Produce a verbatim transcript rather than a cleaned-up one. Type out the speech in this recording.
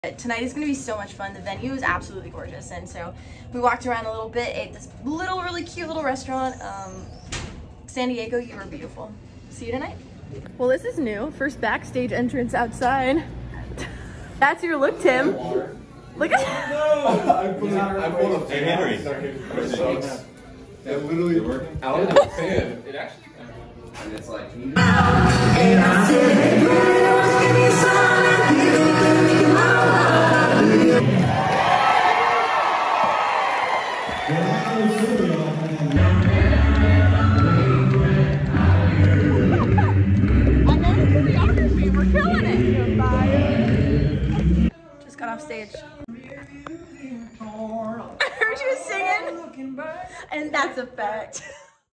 Tonight is going to be so much fun. The venue is absolutely gorgeous, and so we walked around a little bit, ate this little, really cute little restaurant. Um, San Diego, you were beautiful. See you tonight. Well, this is new. First backstage entrance outside. That's your look, Tim. Look at that. No! I put I put a Hey, Henry. It literally working out of the fan. It actually and it's like just got off stage. I heard you singing, and that's a fact.